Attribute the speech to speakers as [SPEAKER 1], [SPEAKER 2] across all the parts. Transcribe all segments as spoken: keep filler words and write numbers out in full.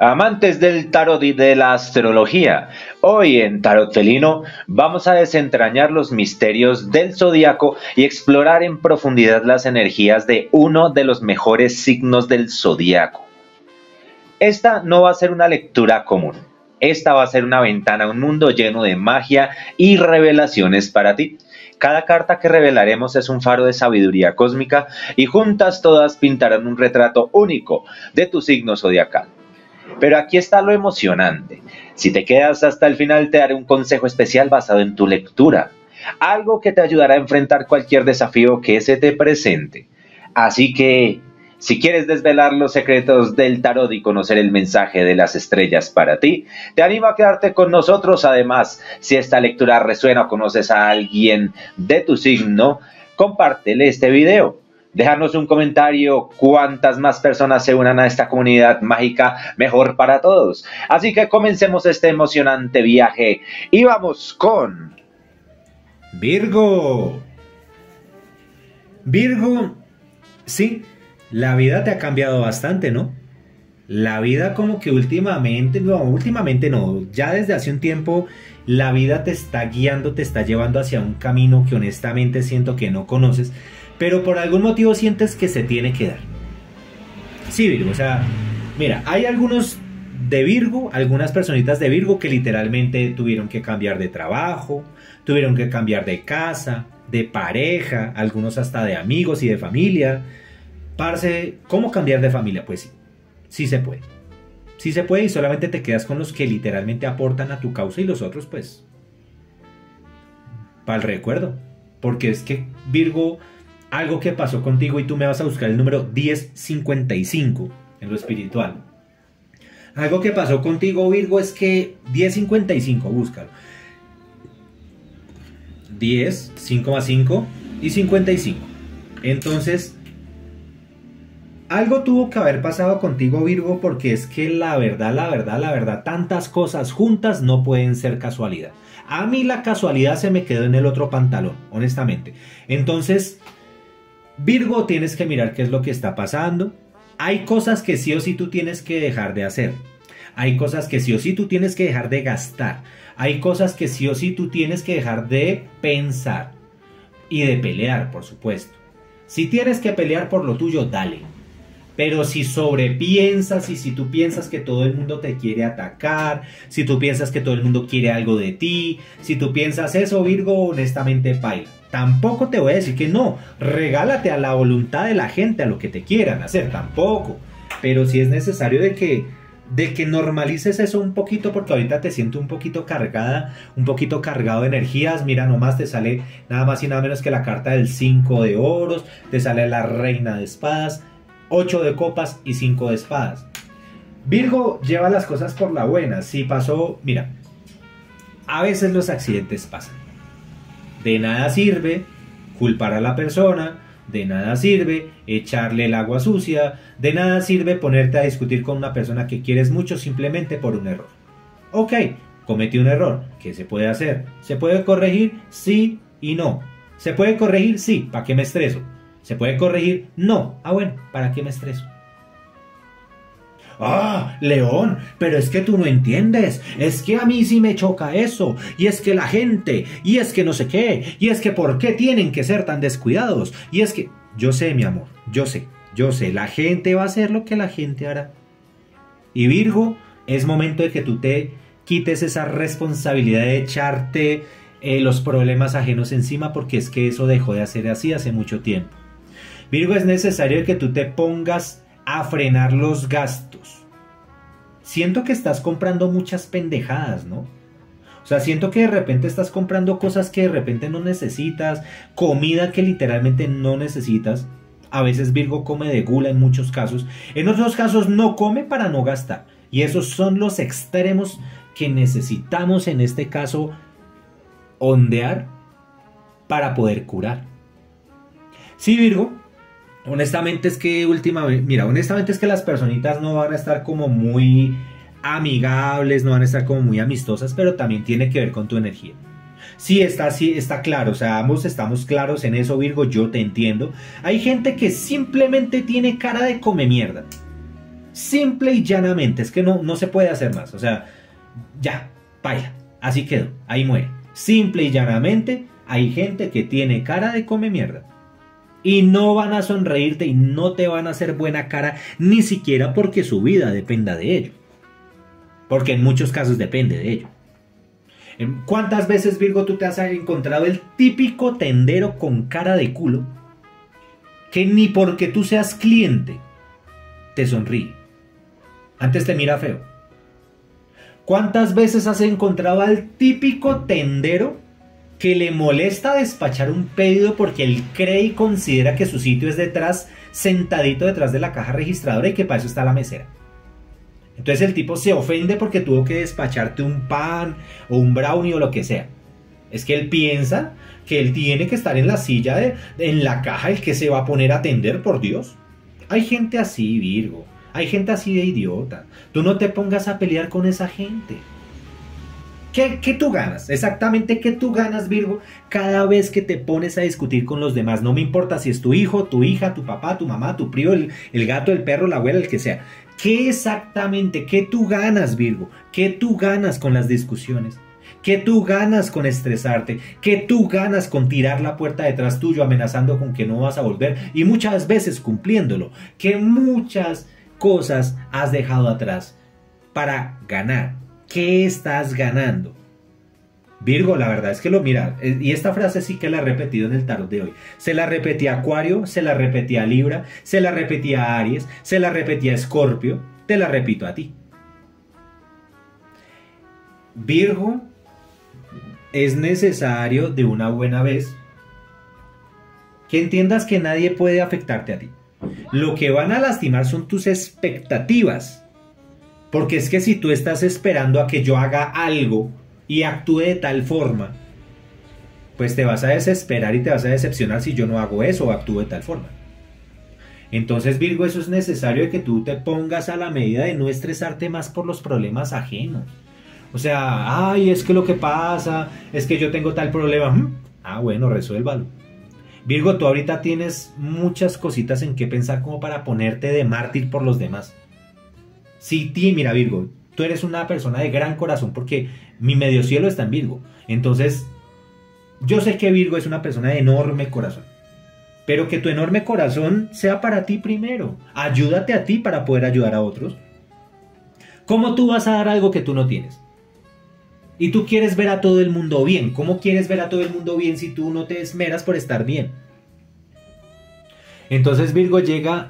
[SPEAKER 1] Amantes del tarot y de la astrología, hoy en Tarot Felino vamos a desentrañar los misterios del zodiaco y explorar en profundidad las energías de uno de los mejores signos del zodiaco. Esta no va a ser una lectura común, esta va a ser una ventana a un mundo lleno de magia y revelaciones para ti. Cada carta que revelaremos es un faro de sabiduría cósmica y juntas todas pintarán un retrato único de tu signo zodiacal. Pero aquí está lo emocionante. Si te quedas hasta el final te daré un consejo especial basado en tu lectura. Algo que te ayudará a enfrentar cualquier desafío que se te presente. Así que, si quieres desvelar los secretos del tarot y conocer el mensaje de las estrellas para ti, te animo a quedarte con nosotros. Además, si esta lectura resuena o conoces a alguien de tu signo, compártele este video. Déjanos un comentario, cuantas más personas se unan a esta comunidad mágica, mejor para todos. Así que comencemos este emocionante viaje y vamos con...
[SPEAKER 2] Virgo. Virgo, sí, la vida te ha cambiado bastante, ¿no? La vida como que últimamente, no, últimamente no, ya desde hace un tiempo la vida te está guiando, te está llevando hacia un camino que honestamente siento que no conoces, pero por algún motivo sientes que se tiene que dar. Sí, Virgo, o sea, mira, hay algunos de Virgo, algunas personitas de Virgo que literalmente tuvieron que cambiar de trabajo, tuvieron que cambiar de casa, de pareja, algunos hasta de amigos y de familia. Parce, ¿cómo cambiar de familia? Pues sí, sí se puede. Sí se puede y solamente te quedas con los que literalmente aportan a tu causa y los otros pues para el recuerdo. Porque es que Virgo... algo que pasó contigo y tú me vas a buscar el número diez cincuenta y cinco en lo espiritual. Algo que pasó contigo, Virgo, es que diez cincuenta y cinco, búscalo. diez, cinco más cinco y cincuenta y cinco. Entonces, algo tuvo que haber pasado contigo, Virgo, porque es que la verdad, la verdad, la verdad, tantas cosas juntas no pueden ser casualidad. A mí la casualidad se me quedó en el otro pantalón, honestamente. Entonces... Virgo, tienes que mirar qué es lo que está pasando. Hay cosas que sí o sí tú tienes que dejar de hacer. Hay cosas que sí o sí tú tienes que dejar de gastar. Hay cosas que sí o sí tú tienes que dejar de pensar. Y de pelear, por supuesto. Si tienes que pelear por lo tuyo, dale. Pero si sobrepiensas y si tú piensas que todo el mundo te quiere atacar, si tú piensas que todo el mundo quiere algo de ti, si tú piensas eso, Virgo, honestamente paila. Tampoco te voy a decir que no, regálate a la voluntad de la gente, a lo que te quieran hacer, tampoco. Pero sí es necesario de que, de que normalices eso un poquito, porque ahorita te siento un poquito cargada, un poquito cargado de energías. Mira, nomás te sale nada más y nada menos que la carta del cinco de oros, te sale la reina de espadas, ocho de copas y cinco de espadas. Virgo lleva las cosas por la buena. Si pasó, mira, a veces los accidentes pasan. De nada sirve culpar a la persona, de nada sirve echarle el agua sucia, de nada sirve ponerte a discutir con una persona que quieres mucho simplemente por un error. Ok, cometí un error. ¿Qué se puede hacer? ¿Se puede corregir? Sí y no. ¿Se puede corregir? Sí. ¿Para qué me estreso? ¿Se puede corregir? No. Ah, bueno, ¿para qué me estreso? Ah, León, pero es que tú no entiendes, es que a mí sí me choca eso, y es que la gente, y es que no sé qué, y es que por qué tienen que ser tan descuidados, y es que, yo sé mi amor, yo sé, yo sé, la gente va a hacer lo que la gente hará. Y Virgo, es momento de que tú te quites esa responsabilidad de echarte eh, los problemas ajenos encima, porque es que eso dejó de hacer así hace mucho tiempo. Virgo, es necesario que tú te pongas a frenar los gastos. Siento que estás comprando muchas pendejadas, ¿no? O sea, siento que de repente estás comprando cosas que de repente no necesitas, comida que literalmente no necesitas. A veces Virgo come de gula en muchos casos. En otros casos no come para no gastar. Y esos son los extremos que necesitamos en este caso ondear para poder curar. Sí, Virgo. Honestamente es que últimamente, mira, honestamente es que las personitas no van a estar como muy amigables, no van a estar como muy amistosas, pero también tiene que ver con tu energía. Sí, está, sí, está claro, o sea, ambos estamos claros en eso, Virgo, yo te entiendo. Hay gente que simplemente tiene cara de come mierda. Simple y llanamente, es que no, no se puede hacer más. O sea, ya, vaya, así quedó, ahí muere. Simple y llanamente, hay gente que tiene cara de come mierda. Y no van a sonreírte y no te van a hacer buena cara, ni siquiera porque su vida dependa de ello. Porque en muchos casos depende de ello. ¿Cuántas veces, Virgo, tú te has encontrado el típico tendero con cara de culo que ni porque tú seas cliente te sonríe? Antes te mira feo. ¿Cuántas veces has encontrado al típico tendero que le molesta despachar un pedido porque él cree y considera que su sitio es detrás, sentadito detrás de la caja registradora y que para eso está la mesera? Entonces el tipo se ofende porque tuvo que despacharte un pan o un brownie o lo que sea. Es que él piensa que él tiene que estar en la silla, de, en la caja, el que se va a poner a atender, por Dios. Hay gente así, Virgo. Hay gente así de idiota. Tú no te pongas a pelear con esa gente. ¿Qué, qué tú ganas? Exactamente, ¿qué tú ganas, Virgo? Cada vez que te pones a discutir con los demás. No me importa si es tu hijo, tu hija, tu papá, tu mamá, tu primo, el, el gato, el perro, la abuela, el que sea. ¿Qué exactamente? ¿Qué tú ganas, Virgo? ¿Qué tú ganas con las discusiones? ¿Qué tú ganas con estresarte? ¿Qué tú ganas con tirar la puerta detrás tuyo amenazando con que no vas a volver? Y muchas veces cumpliéndolo. ¿Qué muchas cosas has dejado atrás para ganar? ¿Qué estás ganando? Virgo, la verdad es que lo mira, y esta frase sí que la he repetido en el tarot de hoy. Se la repetí a Acuario, se la repetí a Libra, se la repetí a Aries, se la repetí a Escorpio, te la repito a ti. Virgo, es necesario de una buena vez que entiendas que nadie puede afectarte a ti. Lo que van a lastimar son tus expectativas. Porque es que si tú estás esperando a que yo haga algo y actúe de tal forma, pues te vas a desesperar y te vas a decepcionar si yo no hago eso o actúo de tal forma. Entonces, Virgo, eso es necesario de que tú te pongas a la medida de no estresarte más por los problemas ajenos. O sea, ay, es que lo que pasa es que yo tengo tal problema. Ah, bueno, resuélvalo. Virgo, tú ahorita tienes muchas cositas en qué pensar como para ponerte de mártir por los demás. Sí, tí, mira, Virgo, tú eres una persona de gran corazón porque mi medio cielo está en Virgo. Entonces, yo sé que Virgo es una persona de enorme corazón. Pero que tu enorme corazón sea para ti primero. Ayúdate a ti para poder ayudar a otros. ¿Cómo tú vas a dar algo que tú no tienes? Y tú quieres ver a todo el mundo bien. ¿Cómo quieres ver a todo el mundo bien si tú no te esmeras por estar bien? Entonces, Virgo, llega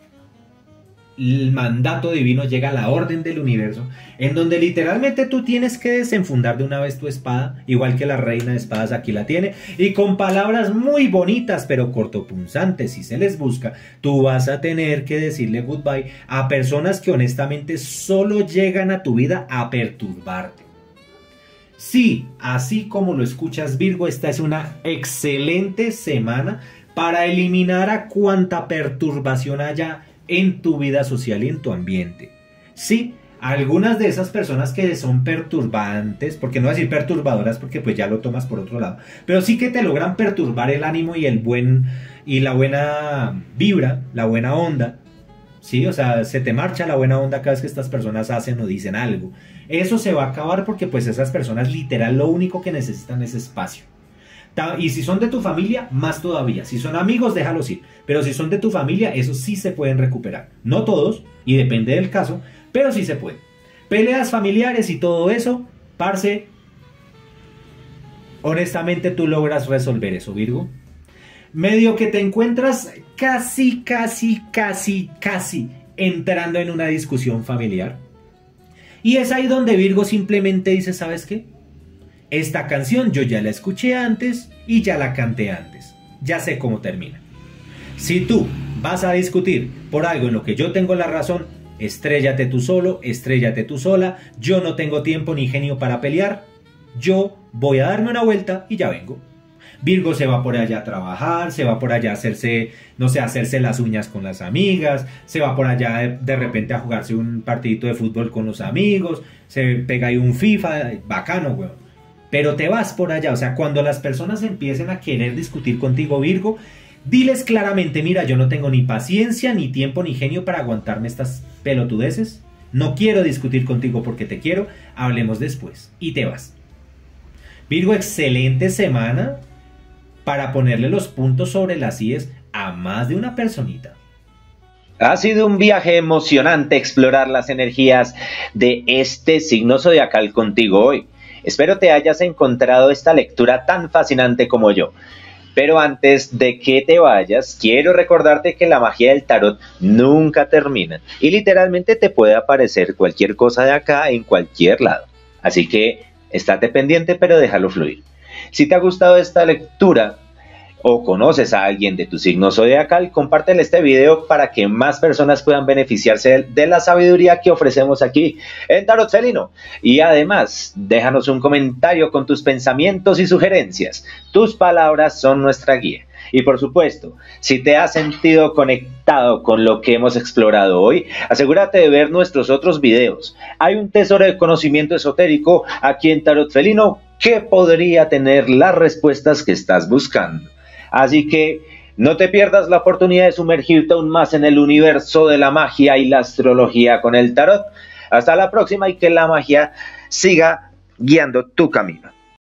[SPEAKER 2] el mandato divino, llega la orden del universo, en donde literalmente tú tienes que desenfundar de una vez tu espada, igual que la reina de espadas aquí la tiene, y con palabras muy bonitas pero cortopunzantes, si se les busca, tú vas a tener que decirle goodbye a personas que honestamente solo llegan a tu vida a perturbarte. Sí, así como lo escuchas, Virgo, esta es una excelente semana para eliminar a cuanta perturbación haya en tu vida social y en tu ambiente. Sí, algunas de esas personas que son perturbantes, porque no voy a decir perturbadoras porque pues ya lo tomas por otro lado, pero sí que te logran perturbar el ánimo y el buen y la buena vibra, la buena onda. Sí, o sea, se te marcha la buena onda cada vez que estas personas hacen o dicen algo. Eso se va a acabar porque pues esas personas literal lo único que necesitan es espacio. Y si son de tu familia, más todavía. Si son amigos, déjalos ir. Pero si son de tu familia, esos sí se pueden recuperar. No todos, y depende del caso, pero sí se puede. Peleas familiares y todo eso, parce, honestamente tú logras resolver eso, Virgo. Medio que te encuentras casi, casi, casi, casi entrando en una discusión familiar. Y es ahí donde Virgo simplemente dice, ¿sabes qué? Esta canción yo ya la escuché antes y ya la canté antes. Ya sé cómo termina. Si tú vas a discutir por algo en lo que yo tengo la razón, estréllate tú solo, estréllate tú sola. Yo no tengo tiempo ni genio para pelear. Yo voy a darme una vuelta y ya vengo. Virgo se va por allá a trabajar, se va por allá a hacerse, no sé, a hacerse las uñas con las amigas, se va por allá de, de repente a jugarse un partidito de fútbol con los amigos, se pega ahí un FIFA, bacano, weón. Pero te vas por allá, o sea, cuando las personas empiecen a querer discutir contigo, Virgo, Diles claramente, mira, yo no tengo ni paciencia, ni tiempo, ni genio para aguantarme estas pelotudeces. No quiero discutir contigo porque te quiero, hablemos después. Y te vas. Virgo, excelente semana para ponerle los puntos sobre las íes a más de una personita.
[SPEAKER 1] Ha sido un viaje emocionante explorar las energías de este signo zodiacal contigo hoy. Espero te hayas encontrado esta lectura tan fascinante como yo. Pero antes de que te vayas, quiero recordarte que la magia del tarot nunca termina y literalmente te puede aparecer cualquier cosa de acá en cualquier lado. Así que estate pendiente, pero déjalo fluir. Si te ha gustado esta lectura o conoces a alguien de tu signo zodiacal, compártele este video para que más personas puedan beneficiarse de la sabiduría que ofrecemos aquí en Tarot Felino. Y además, déjanos un comentario con tus pensamientos y sugerencias. Tus palabras son nuestra guía. Y por supuesto, si te has sentido conectado con lo que hemos explorado hoy, asegúrate de ver nuestros otros videos. Hay un tesoro de conocimiento esotérico aquí en Tarot Felino que podría tener las respuestas que estás buscando. Así que no te pierdas la oportunidad de sumergirte aún más en el universo de la magia y la astrología con el tarot. Hasta la próxima y que la magia siga guiando tu camino.